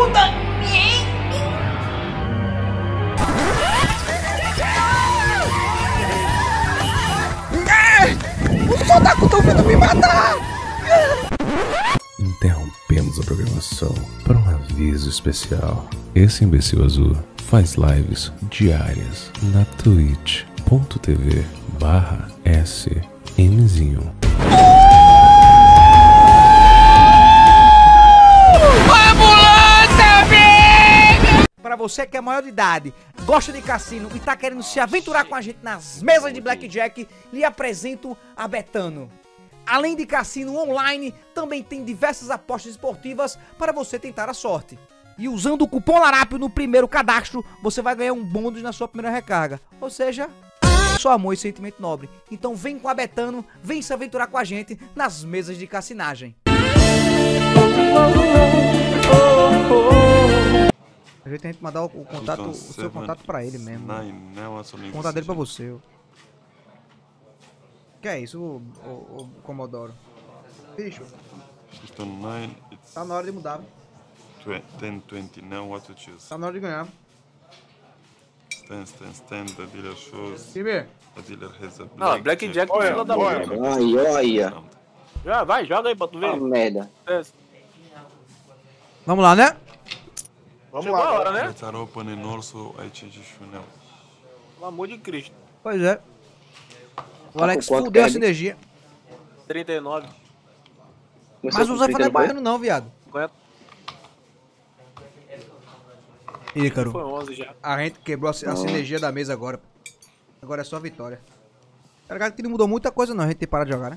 ajuda! Os otaku estão vindo me matar! Interrompemos a programação para um aviso especial. Esse imbecil azul faz lives diárias na twitch.tv/smzinho. Para você que é maior de idade, gosta de cassino e tá querendo se aventurar com a gente nas mesas de Blackjack, lhe apresento a Betano. Além de cassino online, também tem diversas apostas esportivas para você tentar a sorte. E usando o cupom LARAPIO no primeiro cadastro, você vai ganhar um bônus na sua primeira recarga. Ou seja, só amor e sentimento nobre. Então vem com a Betano, vem se aventurar com a gente nas mesas de cassinagem. A gente tem que mandar o contato, o seu contato pra ele mesmo. O contato dele pra você. Que é isso, o Comodoro? Bicho. Tá na hora de mudar. 10-20, now what to choose? Tá na hora de ganhar. Stand, the dealer shows. Time. The dealer has a Blackjack fila da boa. Olha. Já, vai, joga aí pra tu ver. Ah, merda. Vamos lá, né? Vamos lá, hora, né? Let's open and also I change issue now. Pelo amor de Cristo. Pois é. O Alex quanto fudeu a quer, sinergia. 39. Mas o Zé não é baiano não, viado. 50. Ícaro. Foi 11 já. A gente quebrou a sinergia da mesa agora. Agora é só vitória. Tá ligado que não mudou muita coisa não, a gente tem que parar de jogar, né?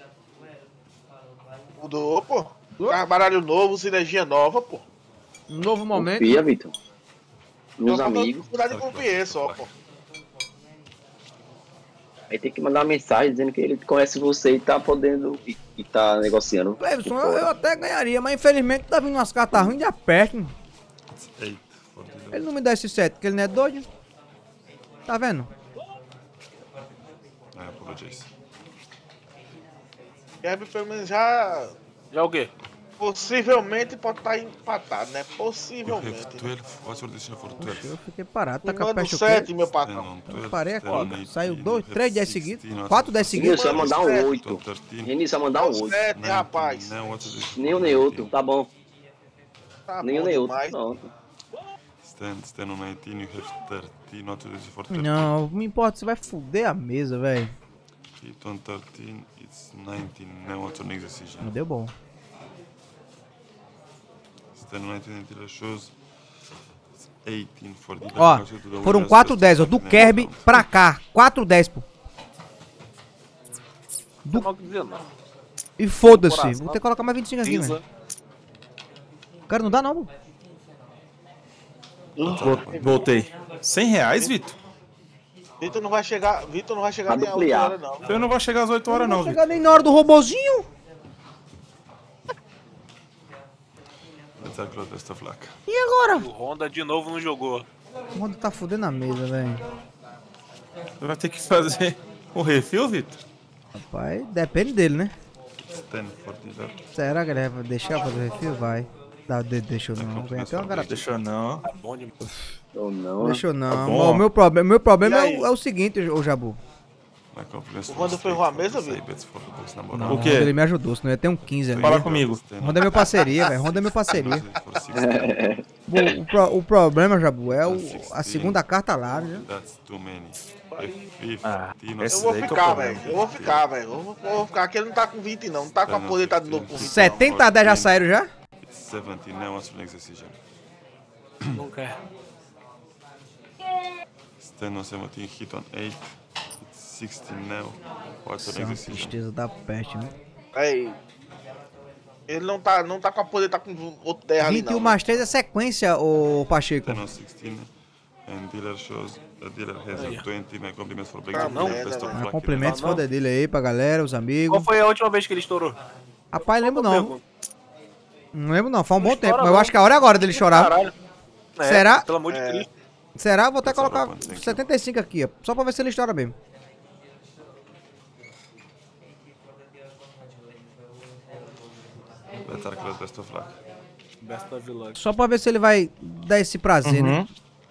Mudou, pô. Baralho novo, sinergia nova, pô. Novo momento. Confia, Vitor. Meus Só faltou amigos. mudar de confiança, só, pô. Aí tem que mandar uma mensagem dizendo que ele conhece você e tá podendo. E tá negociando. Cleveson, eu até ganharia, mas infelizmente tá vindo umas cartas ruins de aperto. Eight for dealer. Ele não me dá esse set, porque ele não é doido. Tá vendo? I apologize. Gabi, pelo menos já. Já o quê? Possivelmente pode estar empatado, né? You have Possivelmente. 12. What's your decision for 12? Eu fiquei parado, tá Me com a manda peste o o quê? 7, meu Stand patrão. on 12, Parei stand aqui, on 18, saiu you 2, have 3 10 16, seguidos, not 4 10 16, seguidos. Você vai mandar um 8. 13, Renis vai mandar um 8. 7, 19, rapaz. now what's your decision Nem um for nem outro, 19? tá bom. Tá Nem um bom nem outro. demais. Pronto. Stand on 19, you have 30, not your decision for 13. Não, não importa, você vai fuder a mesa, velho. Hit on 13, it's 19, now what's your next decision? Não deu bom. Stand on 19, dealer shows 18 for dealer. Ó, Pass it to the foram winners, 4 just 10, ó, to do start Kirby the pra cá. 4 10, pô. Não mal que dizer, não. E foda-se, Coração. vou ter que colocar mais 25 aqui, Pisa. velho. Cara, não dá não, pô. Voltei. R$100, Vitor? Vitor não vai chegar Vai nem a 8 duplicar. horas, não. Eu não vou chegar às 8 horas, não, Não Vitor. chegar nem na hora do robozinho. Let's have close best of luck. E agora? O Honda de novo não jogou. O mundo tá fudendo a mesa, velho. Vai ter que fazer o refil, Vitor? Rapaz, depende dele, né? It's 10 for dealer. Será que ele vai deixar fazer o refil? Vai. Deixou não. Ganha até uma garapa. Deixa não. Bom demais. Ou não. Deixou não. Tá bom. Ó, o meu problema E aí? é o seguinte, ô Jabu. My compliments O for Honda straight ferrou a for mesa, the viu? side bets for the box number Não, O quê? Ele me ajudou, senão ia ter um 15 ali. Fala comigo. Honda é meu parceria, velho. Honda é meu parceria. For 16. O problema, Jabu, é a segunda carta lá, né? That's too many. If 15 Ah, or esse Eu vou daí que é o ficar, problema. velho. Eu vou ficar, velho. Eu vou ficar. Aqui ele não tá com 20, não. Não tá com a poder tá de novo com 20. 70 a 10 já saíram já? It's 17, now what's your next decision? Não quer. Stand on 17, hit on 8. It's 16 now. What's your Isso é uma next decision? tristeza da peste, né? Aí. Ele não tá com a poder tá com outro 10 ali, 21 não. mais 3 é sequência, ô Pacheco. 10 on 16. And dealer shows the dealer has a 20. My compliments for Ah, breaking não. the best of Ah, luck. cumprimentos Não, não. foda dele aí pra galera, os amigos. Qual foi a última vez que ele estourou? Rapaz, lembro não. Pergunta. Não lembro não, faz um bom Estoura tempo. Mas eu não. acho que a hora é agora dele chorar. Caralho. É, Será? Pelo amor de Cristo. Será? Vou até Essa colocar roupa, thank you. 75 aqui, ó. Só pra ver se ele estoura mesmo. Let's have close best of luck. Best of luck. Só pra ver se ele vai dar esse prazer, né?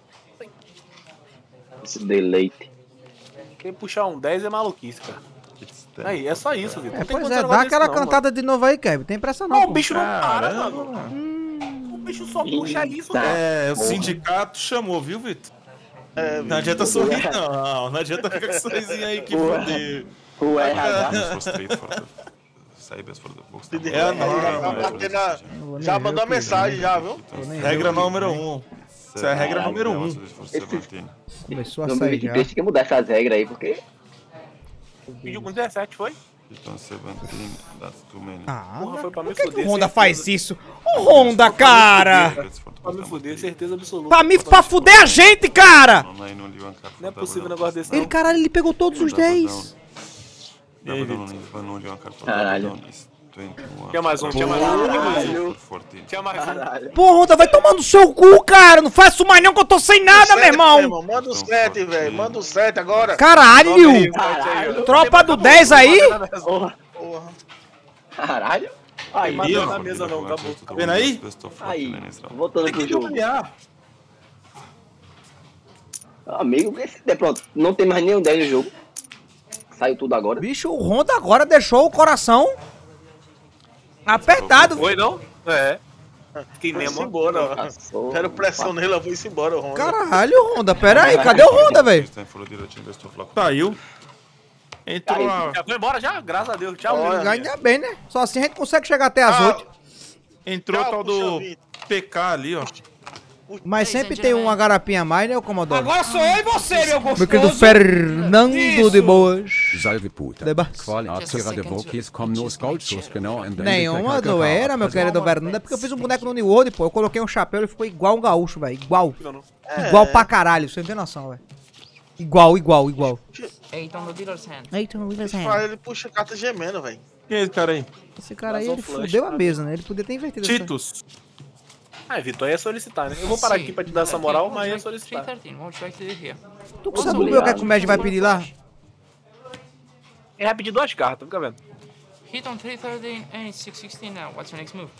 Esse deleite. Quem puxar um 10 é maluquice, cara. It's 10. Aí, é só isso, Vitor. É, Não tem pois condição é, de dá negócio aquela desse não, cantada de novo aí, Kevin. Tem pressa não, mano. Não, pô. o bicho não para, Caramba. mano. O bicho só puxa isso, Eita. cara. É, o Porra. sindicato chamou, viu, Vitor? É, Não adianta sorrir, não. Não adianta ficar com esse sorrisinho aí que Porra. foder. O RH. This was straight for the Sabers for the books. É a norma. Já mandou a mensagem, já, viu? Regra número 1. Isso é a regra número 1. Começou a sair já. 2023 tem que mudar essas regras aí, porque... Pediu com 17, foi? Hit on 17, that's too many. Ah, Porra, foi pra me por que, que fuder. o Honda certeza. faz isso? Ô Honda, cara! Pra me fuder, certeza absoluta. Pra fuder a gente, cara! Não é possível um negócio desse, Ele, não. caralho, ele pegou todos os 10. Caralho. Tinha mais um, tinha mais um. Caralho. Tinha mais um. Caralho. Pô, Honda, vai tomar no seu cu, cara! Não faço mais não que eu tô sem nada, meu irmão! Manda o 7, velho. Manda o 7 agora. Caralho! Caralho. Tropa do 10 aí? Porra. Porra. Caralho. Aí, Mas ó. não na mesa não, acabou. Tá vendo aí? aí. Voltando Tem pro que jogo. ganhar. Amigo, pronto. Não tem mais nenhum 10 no jogo. Saiu tudo agora. Bicho, o Honda agora deixou o coração apertado. Foi, não? É. Fiquei Foi-se mesmo. embora, ó. Passou. Deram pressão nele, ela foi-se embora, o Honda. Caralho, Honda, pera aí, cadê o Honda, velho? Saiu. Entrou a... Já foi embora já? Graças a Deus. Tchau, Olha. meu. Ainda bem, né? Só assim a gente consegue chegar até as 8. Entrou o Tchau, tal do puxa vida. PK ali, ó. Mas sempre tem uma garapinha a mais, né, Comodoro? Agora sou eu e você, meu Meu querido gostoso. Fernando Isso. de Boas. Salve puta. Deba. Qual de Vokis kommen nos Goldschluss genau in der Nenhuma zoeira, meu querido Fernando. É porque eu fiz um boneco no New World, pô. Eu coloquei um chapéu e ficou igual um gaúcho, velho. Igual. Igual pra caralho, você não tem noção, velho. Igual. Eight on the dealer's hand. Eita, não vai Fala, ele puxa carta gemendo, velho. Quem é esse cara aí? Esse cara aí, Vazou ele flash, fudeu a cara. mesa, né? Ele podia ter invertido essa... Titus. Ah, Vitor, aí é solicitar, né? Eu vou parar aqui pra te dar essa moral, mas é solicitar. 313, what would you like to do here? Tu consegue ver o que é que o Med vai pedir lá? Ele vai pedir 2 cartas, fica vendo. Hit on 313 and 616 now. What's your next move?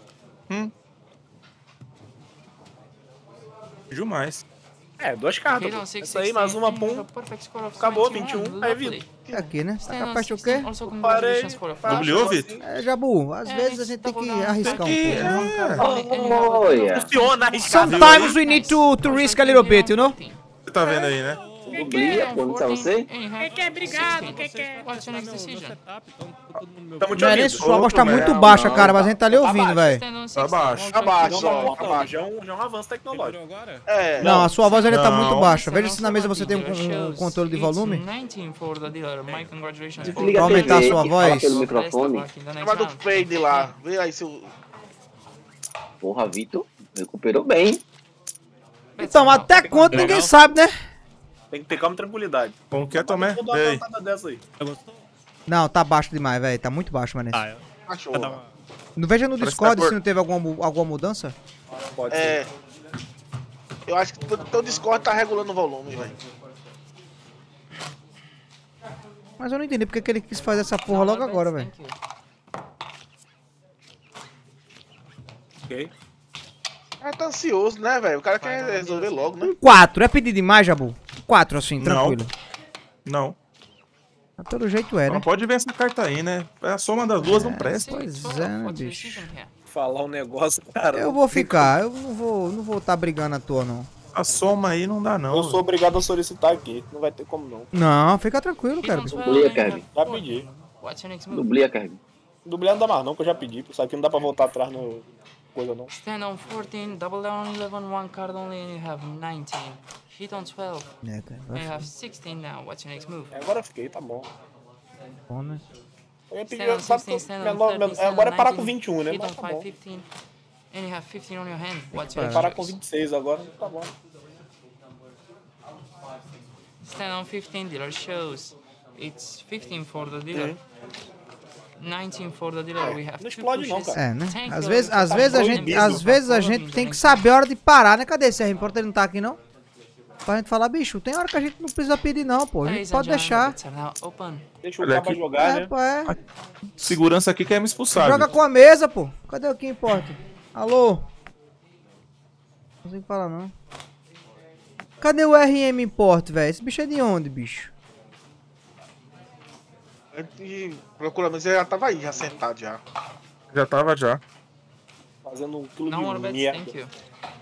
Pediu mais. É, 2 cartas. Hit pô. on Essa 616 aí, mais uma, and you have pum. a perfect score of Acabou, 21. 21. Lovely. Aí, Vitor. É aqui, né? Tá Stand on capaz de o 16, quê? also Parei. congratulations for a flash. Dubliou, Vitor? É, Jabu, às vezes a gente tem que arriscar um pouco. Olha. Funciona, arriscado. Sometimes we need to risk a little bit, you know? Você tá vendo aí, né? Dublia, pô, não sabe você? Quer brigado, quer? What's your next decision? Tamo te Não é ouvindo. isso, sua voz tá Outro, muito né? baixa, Não, cara, mas a gente tá lhe ouvindo, velho. Stand on 16. Tá baixo. What would you like to Abaixo, do? ó. Então, Abaixo. já é um avanço tecnológico. É. Não, a sua voz ainda tá Não. muito baixa. Veja se na mesa você tem um controle de volume. It's 19 for the dealer. My congratulations for Desliga a Pra aumentar a TV, sua que fala voz. pelo Best of microfone. luck in the next Chama do round. fade lá. Vê aí se o... Porra, Vitor, recuperou bem. Então, até quanto ninguém sabe, né? Tem que ter calma e tranquilidade. Como que é, Tomé? Vou dar uma Ei. cantada dessa aí. Não, tá baixo demais, velho. Tá muito baixo, mano. Achou. Não veja no Parece Discord que tá se não teve alguma mudança. Pode ser. É. Eu acho que teu Discord tá regulando o volume, velho. Mas eu não entendi porque que ele quis fazer essa porra logo agora, velho. Thank you. Ok. O cara tá ansioso, né, velho? O cara quer resolver logo, né? 4, é pedir demais, Jabu? 4, assim, tranquilo. Não. Mas pelo jeito é, né? Não pode ver essa carta aí, né? A soma das duas não presta. Pois 12, é, né, what's your bicho? decision here? Falar um negócio, cara. Eu vou ficar, eu não vou tá brigando à toa, não. A soma aí não dá, não. Eu sou obrigado a solicitar aqui. Não vai ter como não. Não, fica tranquilo, Hit cara. on 12 Dublia, and you Kevin. have Já 40. pedi. What's your next move? Dublia, Kevin. Dublê não dá mais não, que eu já pedi. Isso aqui não dá pra voltar atrás no... Coisa não. Stand on 14, double down on 11, one card only, and you have 19. Hit on 12, É, cara, and you have 16 now. What's your next move? Agora eu fiquei, tá bom. bom, né? Eu ia pedir... Stand on sabe 16, que stand eu- on 30, stand agora on é parar com 19, 21, né? Hit Mas on tá 5, bom. 15, and you have 15 on your hand. What's Vai your parar next com choice? 26 agora, tá bom. Stand on 15, dealer shows. It's 15 for the dealer. 19 for the dealer. We have Não two explode não, pushes. cara. É, né? Thank Às you. vezes a proibido. gente tem que saber a hora de parar, né? Cadê esse R? Importa ele não tá aqui, não? Pra gente falar, bicho, tem hora que a gente não precisa pedir, não, pô. A gente Ladies and pode gentlemen, deixar. bets are now open. Deixa o Olha cara aqui. jogar, É, né? pô, é. Segurança aqui quer me expulsar. Joga Vitor. com a mesa, pô. Cadê o que importa? Alô? Não consigo falar não. Cadê o RM Import, velho? Esse bicho é de onde, bicho? Procura, mas ele já tava aí, já sentado já. Já tava já. Fazendo um quilo No more de bets, merda. thank you.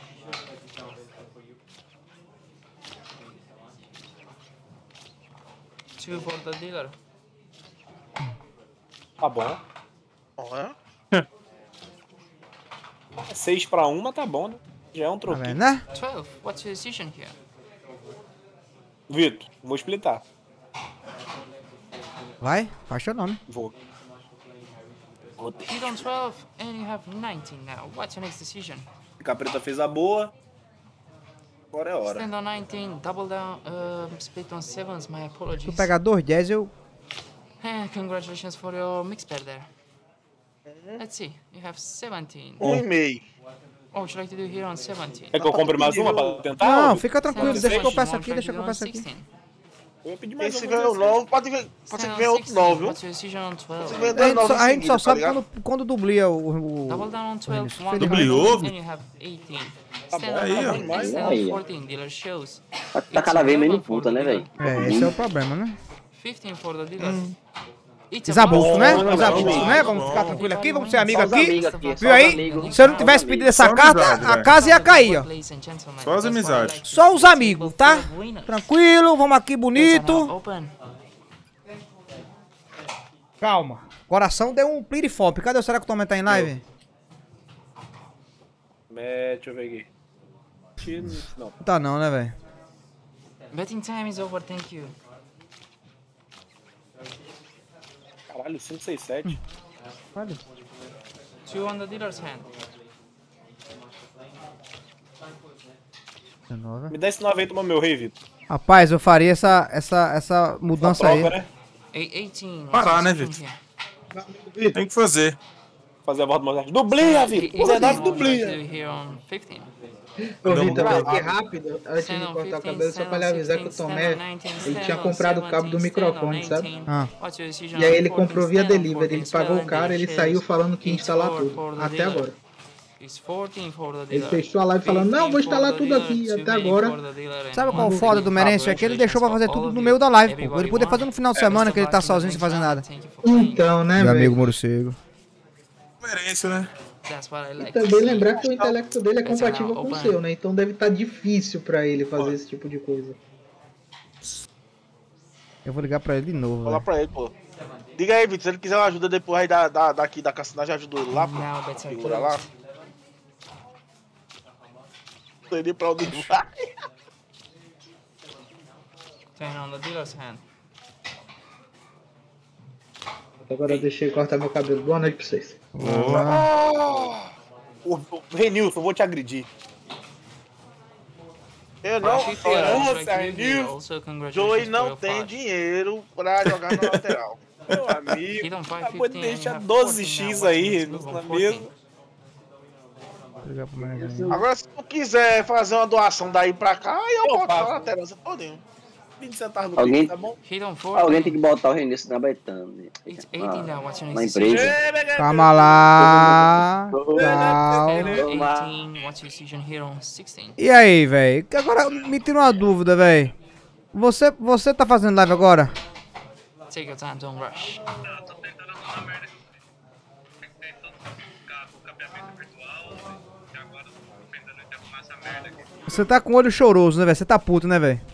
Two for the dealer. Tá bom. Olha. 6 pra 1, mas tá bom, né? Já é um Tá troquinho. vendo, né? 12. What's your decision here? Vitor, vou explicar. Vai, faz teu nome. Vou. Hit on 12 and you have 19 now. What's your next decision? Capreta fez a boa. Agora é hora. Stand on 19, double down, split on 7s, my Se apologies. tu pegar 2 10, eu... Congratulations for your mix pair there. Let's see, you have 17. 1,5. Oh, would you like to do here on 17? É que eu compre mais uma pra tentar? Não, Vitor? fica tranquilo, deixa que eu peço aqui, deixa que eu peço aqui. 16. Eu ia pedir mais Esse uma. ganhou 9, pode ser que venha outro 9, viu? What's your decision on 12? Se vier A dois gente 9 só, a gente só em seguida, sabe tá ligado? quando dublia o... Double down on 12, one Dubliou? and you have 18. Tá Stand bom, on aí, ó. 14, stand Aí, on ó. 14, dealer shows. Tá cada vez menos puta, né, velho? É, esse é o problema, né? 15 for the dealer. It's a Desabufo, bluff. né? Bom, Desabufo, bom, né? bom. Vamos ficar tranquilo aqui, vamos ser amigos Só os aqui. amigos aqui, só Viu os aí? amigos. Se eu não tivesse pedido essa Só carta, amizade, a velho. casa ia cair, ó. Ladies and gentlemen, Só as that's why I amizades. like to Só os see amigos, both tá? for winners. Tranquilo, vamos aqui Yes, bonito. I'm now open. Calma. Coração deu um plirifop. Cadê o será que o Tomé tá em live? Deixa eu ver aqui. Não. Não tá não, né, velho? Betting time is over, thank you. Caralho, 5, 6, 7. Olha. 2 on the dealer's hand. 19. Me dá esse 9 aí, toma meu rei, Vitor. Rapaz, eu faria essa mudança aí. Troca, né? 18. Parar, né, what's your Vitor? decision here? Tem que fazer. Fazer a volta do Mozart. Dublinha, Vitor. 19 What would you like dublinha. to do here on 15? Ô, Vitor, Não, aqui rápido, antes de cortar o cabelo, só pra lhe avisar que o Tomé, ele tinha comprado o cabo do microfone, sabe? Ah. E aí ele comprou via delivery, ele pagou o cara, ele saiu falando que ia instalar tudo, até agora. Ele fechou a live falando, não, vou instalar tudo aqui, até agora. Sabe qual é o foda do Merencio? É que ele deixou pra fazer tudo no meio da live, pô. Ele podia fazer no final de semana que ele tá sozinho sem fazer nada. Então, né, Meu amigo velho? morcego. Merece, né? E também lembrar que o intelecto dele é compatível com o seu, né? Então deve estar difícil pra ele fazer esse tipo de coisa. Eu vou ligar pra ele de novo, Fala velho. pra ele, pô. Diga aí, Vitor, se ele quiser uma ajuda depois aí daqui da cassinagem, ajuda ele lá, pô. Segura lá. Tô indo pra onde vai. 10 on the dealer's hand. Agora eu deixei cortar meu cabelo. Boa noite pra vocês. Ô, Renilson, eu vou te agredir. Eu não, Also, congratulations Joey for não your tem five. dinheiro pra jogar na lateral. Meu amigo. Hit on 5, Acabou de 15, deixar and you have 12x 14 now. aí, What's your Renilson, next na move on mesa. Vou ligar pro Merencio. Agora, se tu quiser fazer uma doação daí pra cá, aí eu boto faço. na lateral, você todinho. 20 centavos no Alguém- Pix, tá bom? 14. Hit on 14. Alguém tem que botar o Renilson na Betano. Né? It's 18 now. What's your Na next empresa. decision? Calma lá. Calma. 18. What's your decision here on 16? E aí, velho? Agora me tira uma dúvida, velho. Você tá fazendo live agora? Take your time, don't rush. Você tá com o olho choroso, né, velho? Você tá puto, né, velho?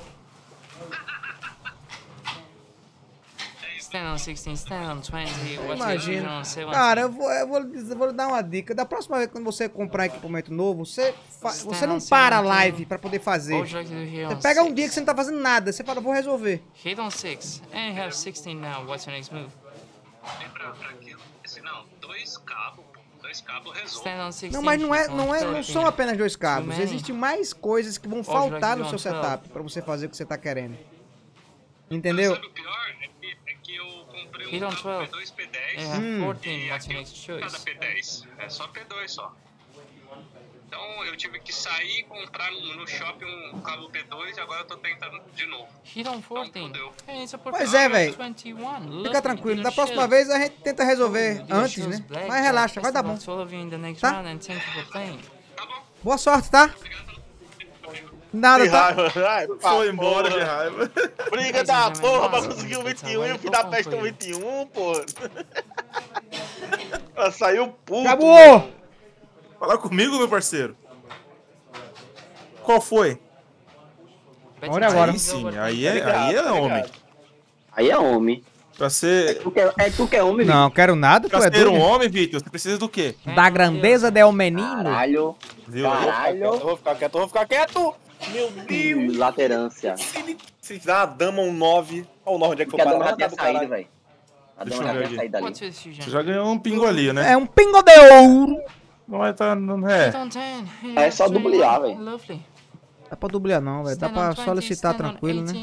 Stand on 16, stand on 20. What's your decision Imagina. on 17? Cara, eu vou lhe dar uma dica. Da próxima vez quando você comprar equipamento novo, você não para a live pra poder fazer. What would you like to do here Você on pega um 6? dia que você não tá fazendo nada, você fala, vou resolver. Hit on 6. And you have 16 now. What's your next move? Dois cabos resolve. Stand on 16. Não, mas hit on não 13. são apenas 2 cabos. many. Existem mais coisas que vão Hoje vai faltar no criar seu um setup pra você fazer o que você tá querendo. Entendeu? Sabe o pior? É que eu comprei Hit um on cabo 12. P2, And P10. you have Hmm. 14. What's your next Cada choice? P10. É só P2 só. Então eu tive que sair e comprar no shopping um cabo P2 e agora eu tô tentando de novo. Pois é, velho. Fica tranquilo. Da próxima vez a gente tenta resolver antes, né? Mas relaxa, vai dar bom. Tá? Boa sorte, tá? Nada, tá? Foi embora de raiva. Briga da porra pra conseguir o 21 e o filho da peste o 21, pô. Ela saiu puto. Acabou! Fala comigo, meu parceiro. Qual foi? Olha agora. Aí sim, aí é homem. Aí é homem. Pra ser... É tu que é homem, Não, quero nada, tu Pra é ser um doido. homem, Vitor, você precisa do quê? Da grandeza del menino. Caralho. Viu? Caralho. Eu vou ficar quieto. Meu Deus. Laterância. Se dá uma dama um 9. Olha o 9 onde é que Porque foi a dama parar. já tinha saído, velho. A Deixa dama eu já ver tinha aqui. saído ali. Você já ganhou um pingo ali, né? É um pingo de ouro. Não vai tá... Não é. É só dublar, velho. Dá pra dublar não, velho. Dá pra solicitar tranquilo, né?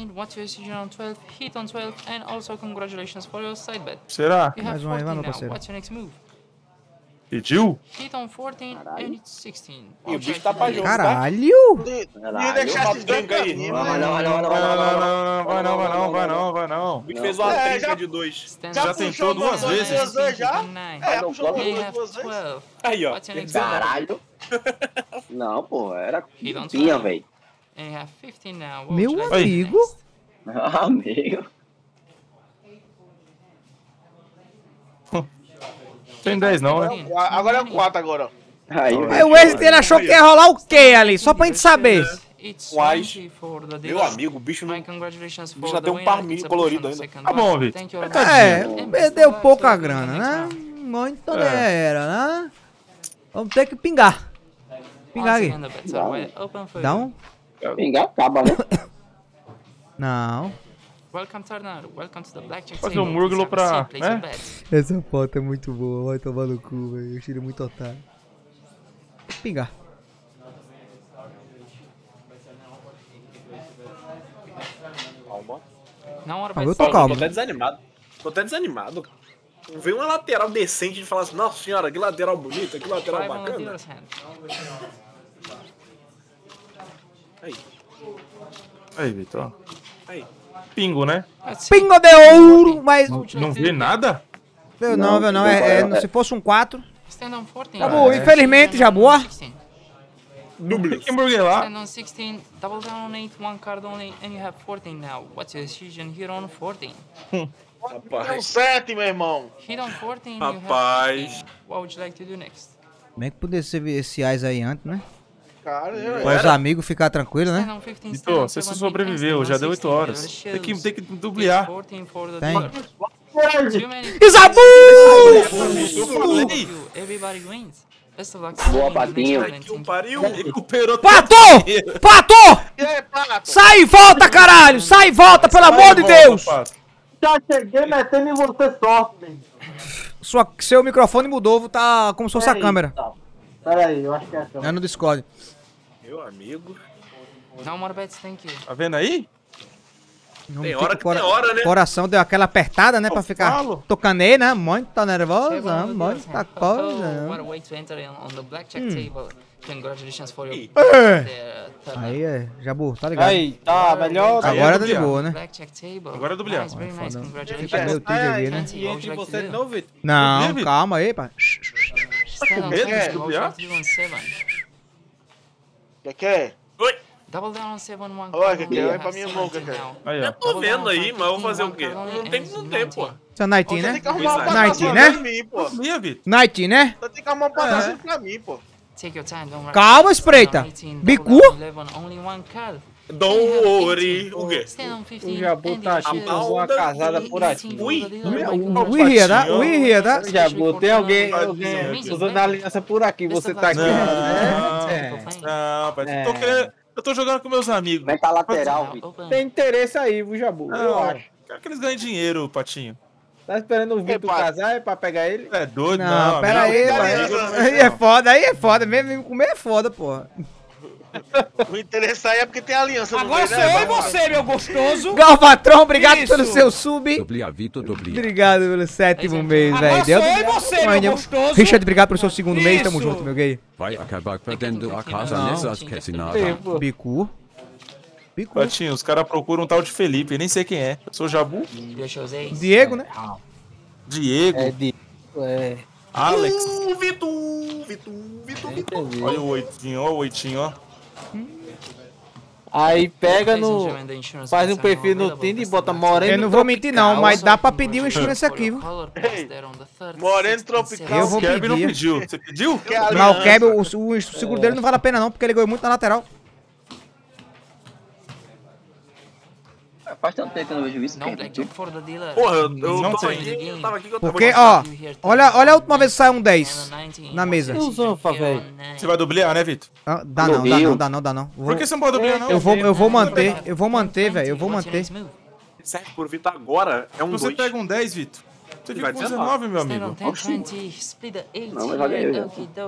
Será? Mais um aí, vai, meu parceiro. Pediu? E o bicho tá pra jogo, tá? Caralho! E deixar esses dois aí. Vai não. Vai não. O bicho fez uma trinca de 2. Já tentou duas vezes. Já? É, puxou duas vezes. Aí, ó. Caralho. Não, pô, era pinha, velho. Meu amigo. Amigo. Tem 10 não, né? Agora é o 4 agora. Aí, Aí o Wesley ele achou que ia rolar o quê ali? Só pra gente saber. Mas, meu amigo, o bicho não... O bicho já deu um parminho colorido ainda. Tá bom, Vitor. É, perdeu pouca grana, né? Muito era, né? Vamos ter que pingar. Pingar aqui. Dá um? Pingar acaba, né? Não. Fazer um Murglo pra... né? Essa foto é muito boa, vai tomar no cu, velho. Eu tiro muito otário. Pingar. Eu tô calmo. Tô até desanimado. Não veio uma lateral decente de falar assim, nossa senhora, que lateral bonita, que lateral bacana. Aí, Vitor. Aí. Pingo, né? Pingo de ouro, mas... Não vê nada? Viu não. Se fosse um 4... Tá Jabu, infelizmente, Jabu, ó. Tem que hambúrguer lá. Stand on 16, double down on 8, one card only, and you have 14 now. What's your decision here on 14? Deu 7, meu irmão. Hit on 14, you Rapaz. have 15. What would you like to do next? Como é que poderia ser esse AIS aí antes, né? Cara, Para os amigos ficar tranquilo, né? Stand on 15, Vitor, você só sobreviveu, já deu 8 horas. Tem que dublar. 14 for the Tem. dealer. Too many Isabu! Eu falei. Everybody wins. Best of luck. Boa, Patinho. Que pariu. Recuperou Pato! Pato! E aí, Pato? Sai e volta, caralho! Sai e volta, pelo amor de Deus! Já cheguei metendo em você sorte, velho. Seu microfone mudou, tá como se fosse a câmera. Pera aí, eu acho que é a câmera. É no Discord. Meu amigo. No more bets, thank you. Tá vendo aí? Tem hora que tem hora, né? Coração deu aquela apertada, né? Pra ficar falo. tocanei, né? Muito nervosa, muita What a coisa. way to enter on the blackjack table. Congratulations for your Aí, Jabu, tá ligado? Aí, tá melhor. Agora tá de boa, né? blackjack table. Agora é do bilhar. Nice, very nice. Fica Congratulations. meio tigre aqui, né? E entre você de novo, Vitor? Não, calma aí, pá. Stand on medo 7, de what would you like to do on 7? Que é? Double down on 7, one Olha, card que only, é you pra have minha mão, 17 que é. now. Aí, ó. Eu tô vendo aí, mas eu vou fazer o quê? Não tem, pô. Seu Nightin, Você né? tem que arrumar uma Night, patrocínio né? pra mim, pô. Sabia, Vitor? Nightin, né? Você tem que arrumar um patrocínio pra mim, pô. Take your time, don't rush. Calma, espreita. Bicu? Only one card. Don't worry. O quê? Stand on 15. O Jabu tá achando que eu vou uma casada por aqui. Ui. We here, tá? We here, tá? Jabu, tem alguém usando a aliança por aqui, você tá aqui. Não, pai. Eu tô jogando com meus amigos. Vai tá lateral, Vitor. Tem interesse aí, viu, Jabu? Eu Não, acho. quero que eles ganhem dinheiro, Patinho. Tá esperando o Vitor casar é pra pegar ele? É doido, Não, não. pera aí, amigo, mano. amigo, Aí é foda, mesmo comer é foda, porra. O interesse aí é porque tem aliança no Agora meio, sou né, eu e mano? você, meu gostoso. Galvatron, obrigado Isso. pelo seu sub. Obrigado pelo 7º mês, Agora velho. sou eu e você, meu gostoso. Richard, obrigado pelo seu 2º mês. Tamo junto, meu gay. Vai acabar perdendo a casa Não. nessas quecinadas. Bicu. Patinho, os caras procuram um tal de Felipe, nem sei quem é. Eu sou Jabu? Diego, né? Diego? Alex. Vitor. Olha o oitinho, ó o oitinho, ó. Aí pega no... Faz um perfil no Tinder e bota moreno. Eu não vou mentir não, mas dá pra pedir uma insurance aqui, viu? Moreno tropical. Eu vou Kevin pedir. não pediu. Você pediu? Mas o Kevin, o seguro dele não vale a pena não, porque ele ganhou muito na lateral. Faz tanto tempo que eu não vejo isso. Porra, eu Não tava tem. aqui, eu tava aqui que eu tava Porque, ó, olha a última vez que saiu um 10 na mesa. Você vai dublear, né, Vitor? Ah, dá não. Por que você não pode dublear, não? Eu vou manter, velho, eu vou manter. Certo, por Vitor agora é um Você 2. pega um 10, Vitor. Você Ele fica vai com 19, 19, meu amigo. Não, mas já ganhei, já.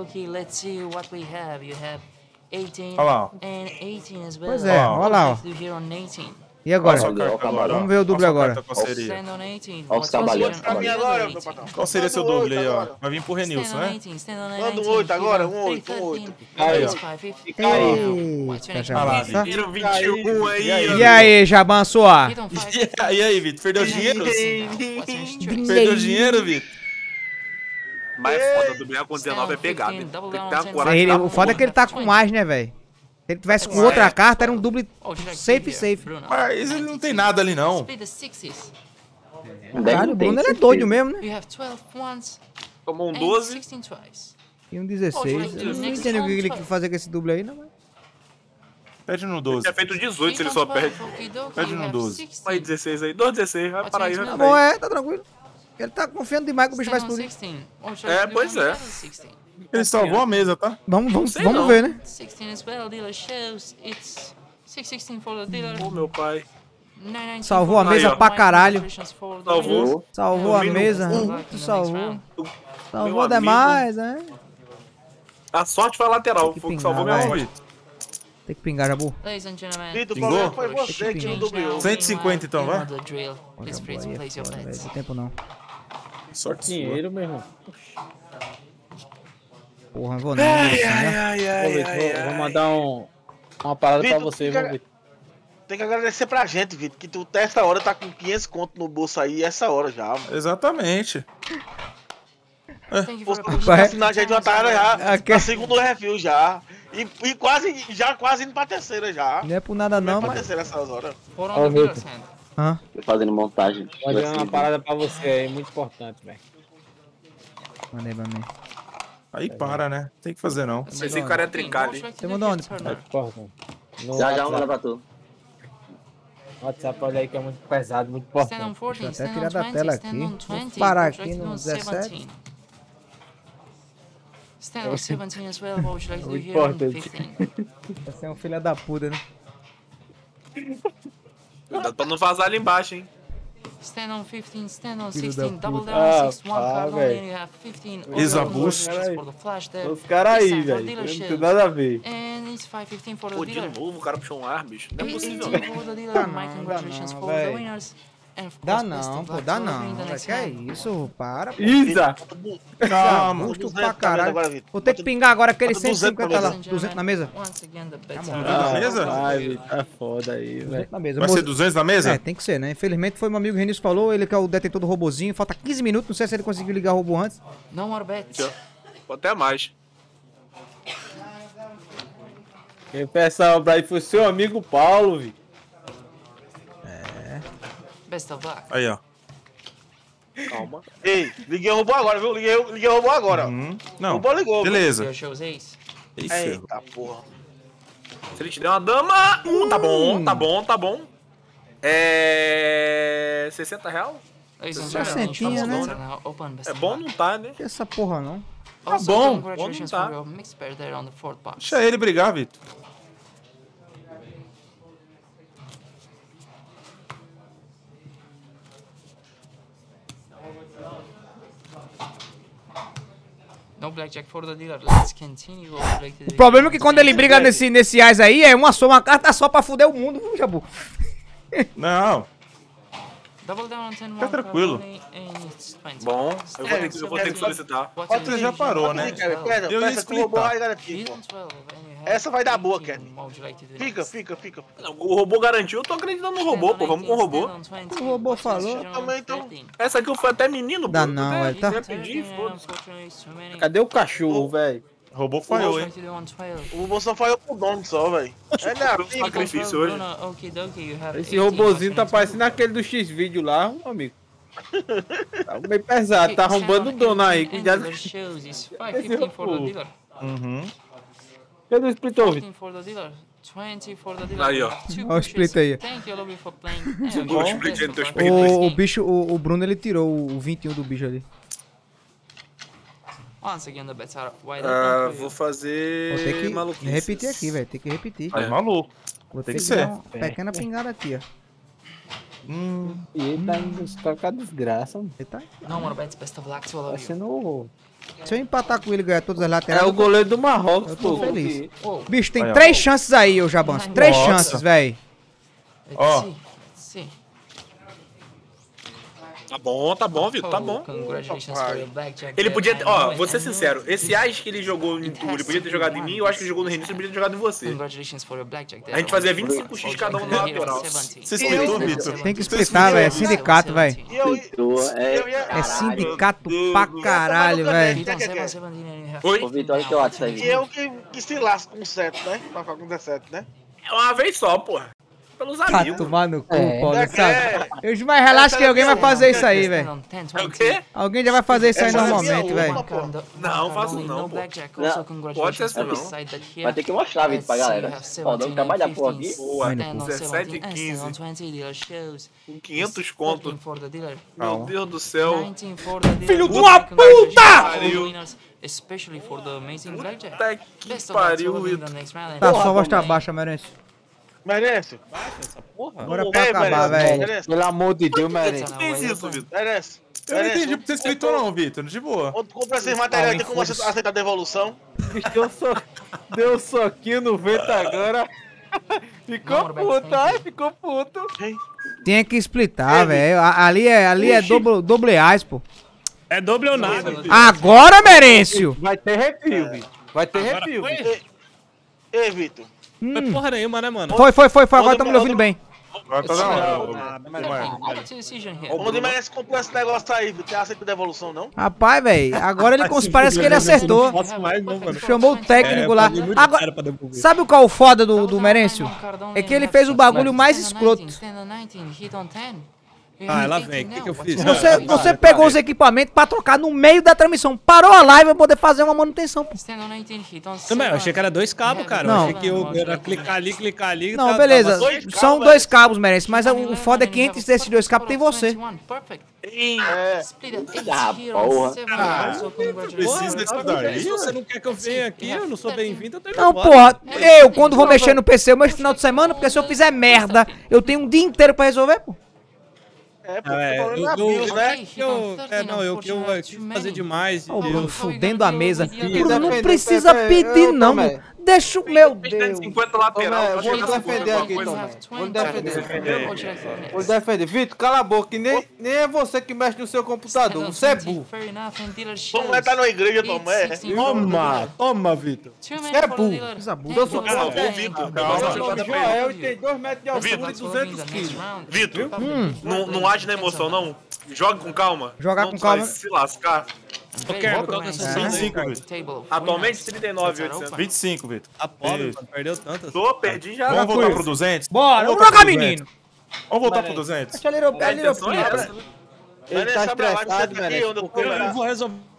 Olha lá, ó. Pois é, olha lá, ó. E agora? Vamos ver o duble agora. Qual seria? Olha os cavalheiros. Pra mim agora, meu patrão. Qual seria seu duble aí, ó? Vai vir pro Renilson, né? Manda um 8 agora, um 8, um 8. Aí, ó. Eita, Jaban. Tiro 21 aí, E aí, Jaban Soar? E aí, Vitor? Perdeu dinheiro? Perdeu dinheiro, Vitor? Mas foda, dublar com 19 é pegado. Tem que ter uma coragem. O foda é que ele tá com mais, né, velho? Se ele tivesse com outra carta, era um duble safe. Mas ele não tem nada ali, não. Caralho, o Bruno ele é doido mesmo, né? Tomou um 12. E um 16. Eu não entendi o que ele quis fazer com esse duble aí, não. Mas... Pede no Ele 12. tinha feito 18 se ele só perde. Pede no 12. Aí 16 aí, 2 16, vai parar aí, vai Tá parar bom, aí. tá tranquilo. Ele tá confiando demais que o bicho vai explodir. É, pois é. Ele salvou a mesa, tá? Vamos sei não. ver, né? Ô, meu pai. Salvou a Aí, mesa ó. pra caralho. Salvou. Salvou a mesa. Salvou. Salvou demais, né? A sorte foi a lateral, foi o que salvou pingar, minha vai. sorte. Tem que pingar, Jabu. Vitor, o Pingou? problema foi você que não dublou. 150 então, vai. Olha, boa, aí é foda, velho. Não tem tempo não. Sorte sua. Dinheiro, meu irmão. Porra, não vou não. Wilson, né? Vou mandar uma parada pra Vitor, você, vamos ver. Tem que agradecer pra gente, Vitor, que tu até essa hora tá com 500 conto no bolso aí, essa hora já. Exatamente. Vai assinar já de uma tarde já, Aqui. na segundo refil já. E quase indo pra terceira já. Não é por nada não, Pra mas... terceira essas horas. Hã? Tô fazendo montagem. Vou mandar uma parada pra você aí, muito importante, velho. Mandei pra mim. Aí para, né? Tem que fazer, não. Esse cara é trincado, hein? Você mandou onde? Importante. No Já WhatsApp. vou mandar pra tu. WhatsApp, olha aí que é muito pesado, muito importante. Deixa eu até tirar da tela aqui. Vou parar aqui no 17. Stand on 17 as well, what would you like to do here on 15? Você é um filho da puta, né? Cuidado pra não vazar ali embaixo, hein? Stand on 15, stand on Filho 16, da double puta. down, 6, 1 Ah, card only, velho. and you have 15 Exabus. for the flash there. Os caras aí, This time for velho. dealership. Não tem nada a ver. And it's 515 for Pô, the de dealer. novo o cara puxou um ar, bicho. Não é possível. 18 for the dealer. My congratulations não, for the véi. winners. And of Dá course, best não, of pô, luck dá to não. everyone in the Velho, next que é round. isso? Para, pô. Isa! Calma. Justo pra caralho. Vou ter que pingar agora aquele 150 lá. 200 na mesa? Once again, the bets Tá bom. are Na mesa? Ai, Vitor, tá foda aí, velho. 200 na mesa. Vai ser 200 na mesa? É, tem que ser, né? Infelizmente foi meu amigo Renilson falou, ele que é o detentor do robozinho. Falta 15 minutos, não sei se ele conseguiu ligar o robô antes. No more bets. Ou até mais. Quem peça a obra aí foi seu amigo Paulo, Vitor. Best of luck. Aí, ó. Calma. Ei, liguei o robô agora, viu? Liguei o robô agora. Não. O robô ligou. Beleza. Your show's ace. Ih, ferro. Eita porra. Se ele te der uma dama... tá bom, tá bom, tá bom. É... 60 real? Ladies and Só gentlemen, sentinha, shows né? are now open. Best É of bom luck. não tá, né? Que essa porra não. Also, bom. congratulations Bom não for tá. your mixed pair there on the fourth box. Deixa ele brigar, Vitor. No blackjack for the dealer. Let's continue. O problema é que quando ele briga nesse AIS aí, é uma carta só pra fuder o mundo, viu, Jabu? Não. Double down on 10, Tá tranquilo. Bom, eu vou ter que solicitar. 4 já parou, né? Eu ia explicar. Essa vai dar boa, Kevin. Fica. Não, o robô garantiu, eu tô acreditando no robô, pô. Vamos com o robô. O robô falou. Então. Essa aqui foi até menino, pô. Dá não, é, tá. Cadê o cachorro, velho? O robô falhou, hein? O robô só falhou pro dono só, velho. É sacrifício hoje. Esse robôzinho tá parecendo aquele do X-Vídeo lá, meu amigo. Tá meio pesado, tá arrombando o dono aí. Cuidado. Esse robô. Cadê o Split Over? Aí, ó. Olha o split aí. O bicho, o Bruno, ele tirou o 21 do bicho ali. Vou fazer. Vou ter que maluquices. repetir aqui, velho. Tem que repetir. É maluco. Vou ter Tem que que dar ser. uma pequena pingada aqui, ó. E ele tá indo buscar com a desgraça, mano. Ele tá... No more bets, best of luck to all Tá of you. sendo... Se eu empatar com ele e ganhar todas as laterais... É o goleiro do Marrocos, eu tô pô. feliz. Bicho, tem Aí, ó. 3 chances aí, ô Jabanço. 3 Nossa. chances, velho. Ó. Sim. Tá bom, Vitor, tá bom. Congratulations for your blackjack. Ele podia, ó, vou ser sincero, esse AIS que ele jogou em tu, ele podia ter jogado em mim, eu acho que ele jogou no Renilson, ele podia ter jogado em você. Congratulations for your blackjack. A gente fazia 25x cada um na lateral. Você explitou, Vitor? Tem que explicar, velho. É sindicato, velho. É sindicato pra caralho, velho. Oi? Ô, Vitor, olha o teu WhatsApp aí. E eu que se lasco com 7, né? Pra ficar com 17, né? É uma vez só, porra. Pelos Tá amigos. tomar no cu, Paulo, sabe? Mas relaxa que alguém vai fazer isso aí, velho. É o quê? Alguém já vai fazer isso aí normalmente, velho. Não, faço não, pô. Pode ser assim, não. Vai ter que mostrar, Vitor, pra galera. Ó, dando trabalhar por aqui. Boa, 17 e 15. Com 500 conto. Meu Deus do céu. Filho de uma puta! Especially for the amazing blackjack. Puta que pariu, Vitor. Tá, só voz tá baixa, Merece. Merece. Agora é pra acabar, velho. Pelo amor de Deus, merece. Que fez isso, Vitor? Merece. Eu não entendi porque você explitou não, Vitor. De boa. Quando compra esses materiais, tem como aceitar a devolução? Deu um soquinho no vento agora. Ficou puto, ai, ficou puto. Tinha que splitar, velho. Ali é doble AIS, pô. É doble ou nada. Agora, Merencio! Vai ter refil, Vitor. Vai ter refil. Ei, Vitor. Não é porra nenhuma, né, mano? Foi. Agora estamos me ouvindo bem. Agora tá da hora. Onde merece comprar esse negócio aí, Vitor? Tem aceita devolução, não? Rapaz, velho, agora ele parece que ele acertou. Chamou o técnico lá. Agora, sabe qual é o foda do Merencio? É que ele fez o bagulho mais escroto. Ah, lá vem. O que eu fiz? Você pegou os equipamentos pra trocar no meio da transmissão. Parou a live pra poder fazer uma manutenção, pô. Também, eu achei que era 2 cabos, cara. Não. Eu achei que eu era clicar ali. Não, beleza. São 2 cabos, Merencio. Mas o foda é que entre esses 2 cabos tem você. Precisa disso daí? Você não quer que eu venha aqui? Eu não sou bem-vindo, eu tô indo Não, embora. porra, eu quando vou mexer no PC, eu mexo no final de semana, porque se eu fizer merda, eu tenho um dia inteiro pra resolver, pô. Eu quis fazer demais. Ô, Bruno, fudendo a mesa. Bruno, não precisa pedir, não. Deixa o meu Deus. 50 lateral. Vou defender aqui, Tomé. Vou defender. Vitor, cala a boca, que nem é você que mexe no seu computador. Você é burro. Tomé tá na igreja, Tomé. Toma, Vitor. Você é burro. Eu sou Joel e tem 2 metros de altura e 200 quilos. Vitor, não age na emoção, não. Joga com calma. Jogar com calma. Se lascar. Atualmente 39.800. 25, Vitor. Tá pobre, perdeu tantas. Perdi já. Vamos voltar pro 200? Bora, vamos jogar, menino. Vamos voltar pro 200? Deixa ele Ele tá estressado, merece. Eu vou resolver